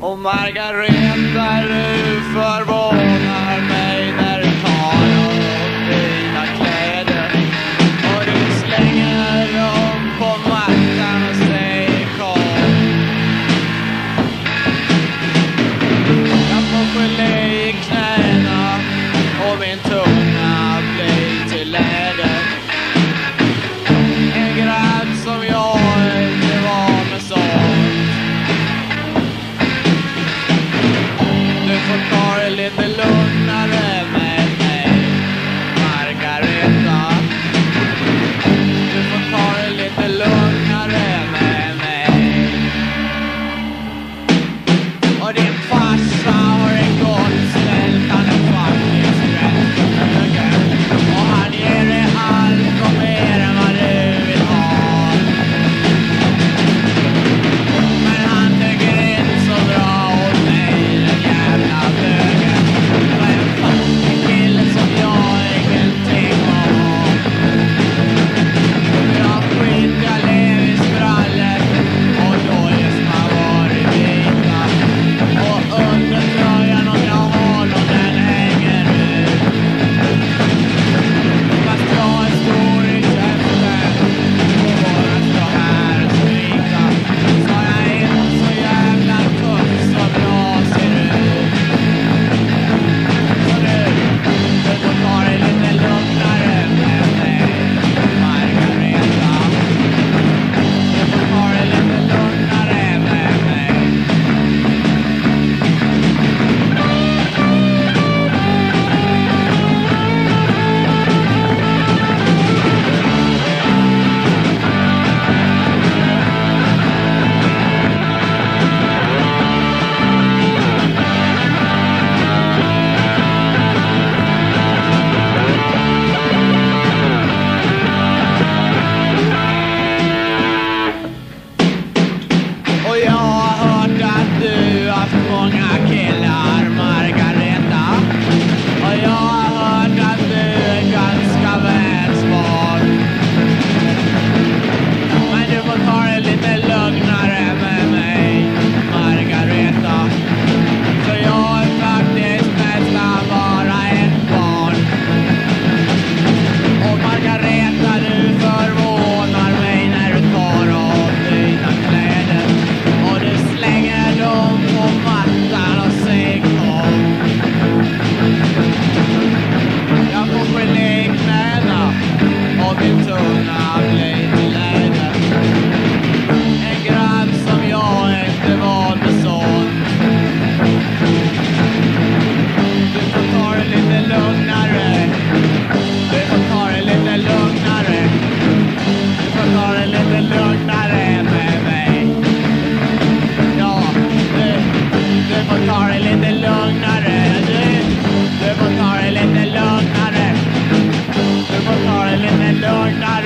Och Margareta, du förvånar mig när du tar upp dina kläder och du slänger dem på mattan och säger kom. Jag får gelé i knäna och min tunga blir till läder. En grabb som jag inte var med sånt. Du får ta det lite lugnare med mig, Margareta. Du får ta det lite lugnare med mig. Och din farsa har en gott ställt, han är faktiskt rätt höger. Och han ger dig allt och mer än vad du vill ha. Men han tycker inte så bra åt mig, den jävla bögen. Jag är en fucking kille som jag ingenting har. Jag skit, jag lever i sprallet och dålig som har varit vita. Och under tröjan om jag har någon, den hänger ut. Fast jag är stor i käften och bara stå här och skrika. Så jag är inte så jävla tuff som jag ser ut. Så du får ta det lite lugnare med mig, Margareta. Du får ta det lite lugnare med mig. Och jag har hört att du har haft många killar, Margareta. Och jag har hört att du är ganska välsvag. Men du får ta det lite lugnare med mig, Margareta. För jag är faktiskt nästan bara ett barn. Och Margareta, du förvånar mig när du tar av dina kläder och du slänger dem på mattan och säger kom. Jag får gelé i knäna och min tunga blir till läder. En grabb som jag inte var med sånt. Du får ta det lite lugnare. Du får ta det lite lugnare. Du får ta det lite lugnare med mig. Ja, du får ta det lite lugnare. Du får ta det lite lugnare. Du får ta det lite lugnare.